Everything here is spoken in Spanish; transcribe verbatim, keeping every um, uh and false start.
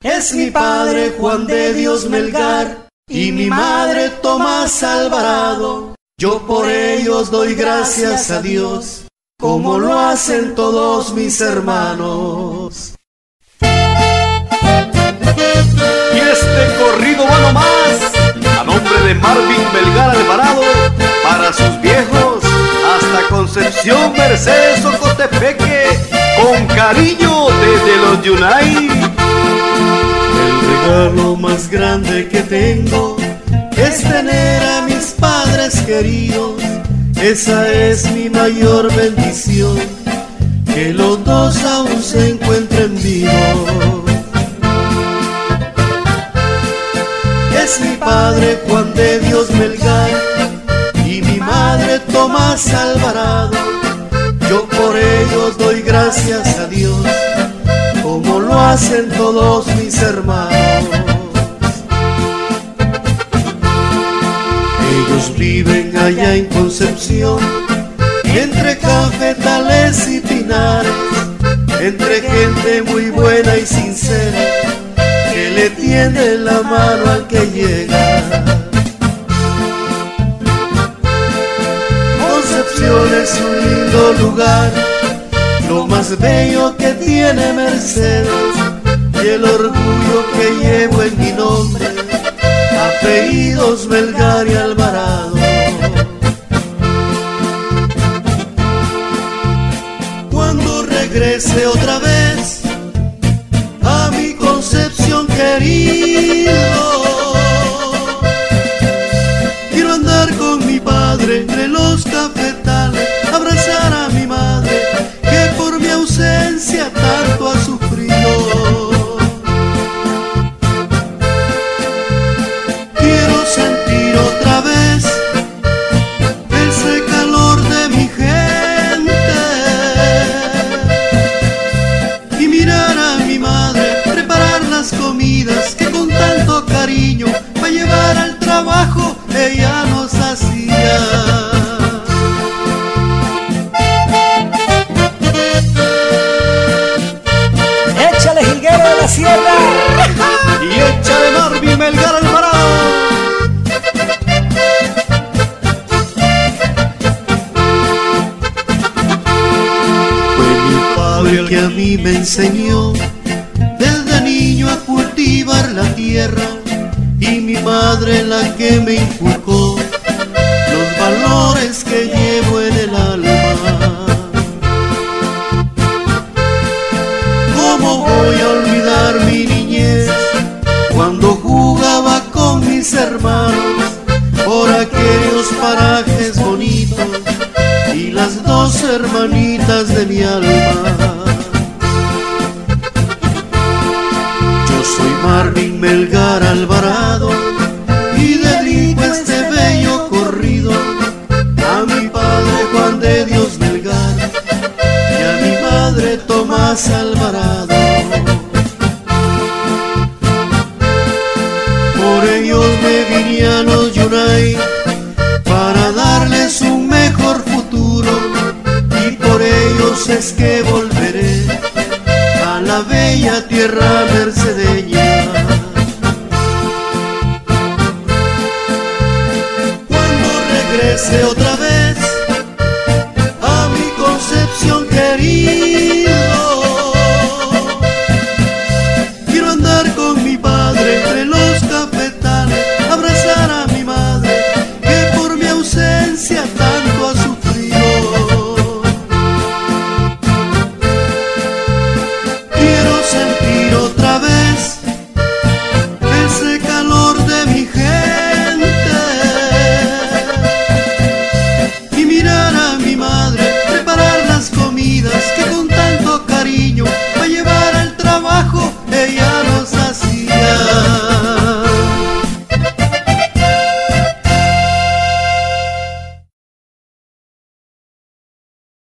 Es mi padre Juan de Dios Melgar y mi madre Tomás Alvarado. Yo por ellos doy gracias a Dios, como lo hacen todos mis hermanos. Y este corrido va nomás a nombre de Marvin Melgar Alvarado, para sus viejos hasta Concepción, Mercedes, Ocotepeque, con cariño desde los Yunay. El regalo más grande que tengo es tener a mis padres queridos. Esa es mi mayor bendición, que los dos aún se encuentren vivos. Es mi padre Juan de Dios Melgar y mi madre Tomás Alvarado. Yo por ellos doy gracias a Dios, como lo hacen todos mis hermanos. Ellos viven allá en Concepción, entre cafetales y pinares, entre gente muy buena y sincera, que le tiende la mano al que llega. Concepción es un lindo lugar, lo más bello que tiene Mercedes, y el orgullo que llevo en mi nombre, apellidos Melgar y Alvarado. Cuando regrese otra vez a mi Concepción querido, quiero andar con mi padre entre los cafetales, abrazar a mi madre que por mi ausencia tanto ha sufrido. Quiero sentir otra vez ese calor de mi gente y mirar a mi madre preparar las comidas que con tanto cariño para llevar al trabajo ella nos hacía. Échale, jilguero de la sierra. Y échale, Marvin Melgar Alvarado. Fue mi padre el que a mí me enseñó desde niño a cultivar la tierra, y mi madre la que me inculcó los valores que llevo en el alma. ¿Cómo voy a olvidar mi niñez cuando jugaba con mis hermanos por aquellos parajes bonitos y las dos hermanitas de mi alma? Yo soy Marvin Melgar Alvarado y dedico este bello corrido a mi padre Juan de Dios Melgar y a mi madre Tomás Alvarado. Por ellos me vine a los Yunay para darles un mejor futuro, y por ellos es que volveré a la bella tierra mercedeña. Cuando regrese otra